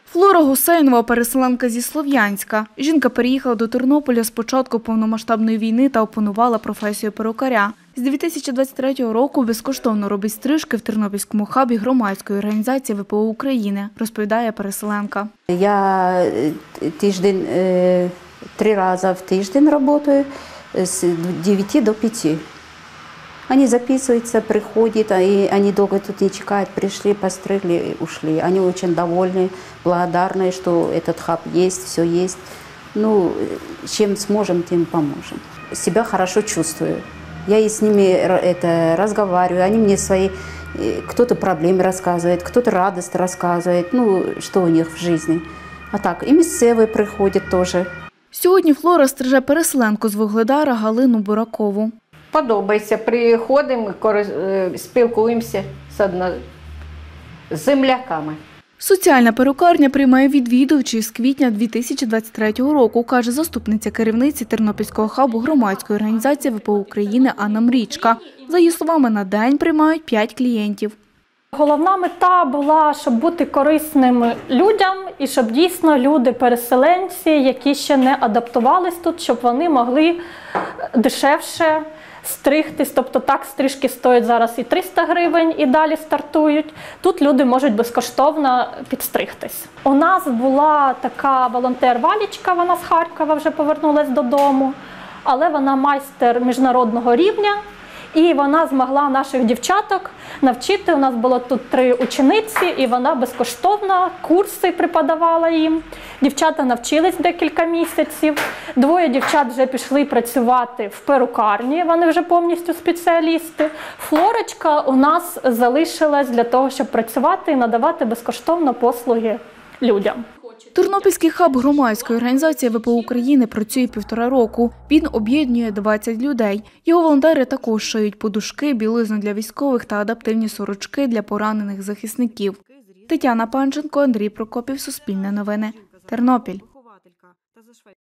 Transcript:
Флора Гусейнова – переселенка зі Слов'янська. Жінка переїхала до Тернополя з початку повномасштабної війни та опанувала професію перукаря. З 2023 року безкоштовно робить стрижки в Тернопільському хабі громадської організації ВПО України, розповідає переселенка. Я тиждень, 3 рази в тиждень працюю з 9 до 5. Они записываются, приходят, и они долго тут не чекают, пришли, постригли и ушли. Они очень довольны, благодарны, что этот хаб есть, все есть. Ну, чем сможем, тем поможем. Себя хорошо чувствую. Я и с ними разговариваю, они мне свои, кто-то проблемы рассказывает, кто-то радость рассказывает, ну, что у них в жизни. А так, и місцеві приходять теж. Сьогодні Флора стриже переселенку з Вугледара Галину Буракову. Подобається. Приходимо, спілкуємося з земляками. Соціальна перукарня приймає відвідувачів з квітня 2023 року, каже заступниця керівниці Тернопільського хабу громадської організації ВПО України Анна Мрічка. За її словами, на день приймають 5 клієнтів. Головна мета була, щоб бути корисними людям і щоб дійсно люди-переселенці, які ще не адаптувались тут, щоб вони могли дешевше стригтись. Тобто так, стрижки стоять зараз і 300 гривень, і далі стартують. Тут люди можуть безкоштовно підстригтись. У нас була така волонтер Валічка, вона з Харкова вже повернулась додому, але вона майстер міжнародного рівня. І вона змогла наших дівчаток навчити. У нас було тут 3 учениці, і вона безкоштовно курси преподавала їм. Дівчата навчились декілька місяців. 2 дівчат вже пішли працювати в перукарні, вони вже повністю спеціалісти. Флорочка у нас залишилась для того, щоб працювати і надавати безкоштовно послуги людям. Тернопільський хаб громадської організації ВПО України працює 1,5 року. Він об'єднує 20 людей. Його волонтери також шиють подушки, білизну для військових та адаптивні сорочки для поранених захисників. Тетяна Панченко, Андрій Прокопів, Суспільне новини, Тернопіль.